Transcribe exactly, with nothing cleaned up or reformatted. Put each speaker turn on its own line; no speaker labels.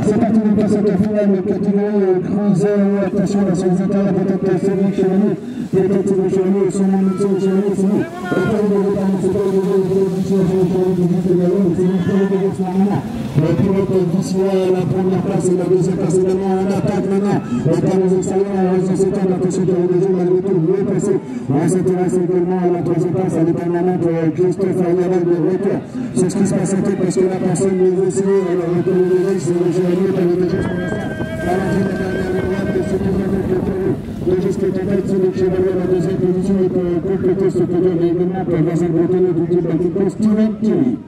c'est parti pour cette finale de catégorie cruiser. Attention, la sollicité, peut-être Cédric Chevalier, peut-être Cédric Chevalier, son nom de Cédric Chevalier, c'est nous. Le temps de départ, c'est pas le niveau de position, c'est également, c'est une première direction à moment. Le pilote d'ici la première place et la deuxième place également en attaque maintenant. Le temps aux extérieurs, on reste s'étendre, attention qui avait déjà malgré tout mieux passé. On s'intéresse également à la troisième place, à l'éternellement pour Christophe Ariadel de retour. C'est ce qui se passe en tête parce que la personne les essayé, elle a reconnu les risques, c'est le Chevalier qui avait déjà pour l'instant. À l'entrée de la dernière droite, et c'est toujours avec le podium. De juste en tête, c'est le Chevalier à la deuxième position et pour compléter ce podium également pour Vincent Bretonneau du type de Steven Thierry.